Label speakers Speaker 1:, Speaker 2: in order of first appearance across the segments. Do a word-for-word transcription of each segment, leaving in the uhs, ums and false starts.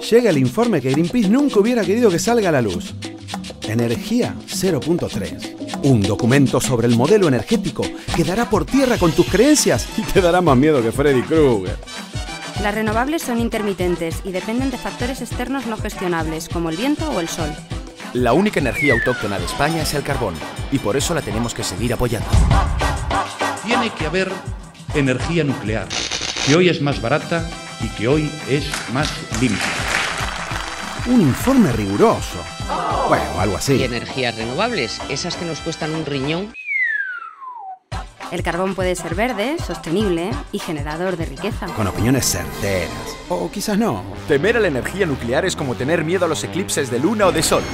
Speaker 1: Llega el informe que Greenpeace nunca hubiera querido que salga a la luz. Energía cero punto tres. Un documento sobre el modelo energético que dará por tierra con tus creencias y te dará más miedo que Freddy Krueger.
Speaker 2: Las renovables son intermitentes y dependen de factores externos no gestionables, como el viento o el sol.
Speaker 3: La única energía autóctona de España es el carbón, y por eso la tenemos que seguir apoyando.
Speaker 4: Tiene que haber energía nuclear, que hoy es más barata y que hoy es más limpia.
Speaker 1: Un informe riguroso. Bueno, algo así.
Speaker 5: Y energías renovables, esas que nos cuestan un riñón.
Speaker 2: El carbón puede ser verde, sostenible y generador de riqueza.
Speaker 1: Con opiniones certeras. O quizás no.
Speaker 3: Temer a la energía nuclear es como tener miedo a los eclipses de luna o de sol.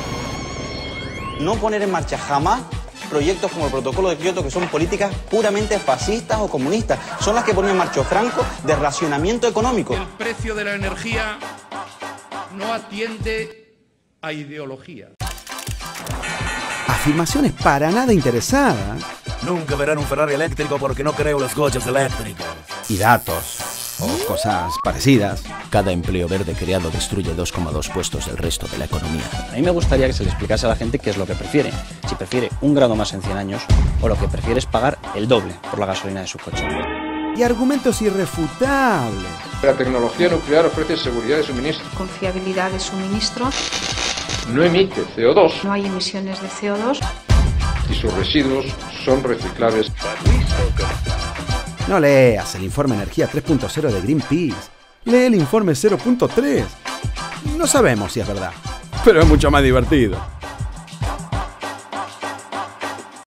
Speaker 6: No poner en marcha jamás proyectos como el Protocolo de Kioto, que son políticas puramente fascistas o comunistas. Son las que ponía en marcha Franco de racionamiento económico.
Speaker 4: El precio de la energía no atiende a ideología.
Speaker 1: Afirmaciones para nada interesadas.
Speaker 7: Nunca verán un Ferrari eléctrico porque no creo los coches eléctricos.
Speaker 1: Y datos. O cosas parecidas.
Speaker 3: Cada empleo verde creado destruye dos coma dos puestos del resto de la economía.
Speaker 8: A mí me gustaría que se le explicase a la gente qué es lo que prefiere. Si prefiere un grado más en cien años o lo que prefiere es pagar el doble por la gasolina de su coche.
Speaker 1: Y argumentos irrefutables.
Speaker 9: La tecnología nuclear ofrece seguridad de suministro.
Speaker 10: Confiabilidad de suministro.
Speaker 9: No emite C O dos.
Speaker 10: No hay emisiones de C O dos.
Speaker 9: Y sus residuos son reciclables.
Speaker 1: No leas el informe Energía tres punto cero de Greenpeace. Lee el informe cero punto tres. No sabemos si es verdad, pero es mucho más divertido.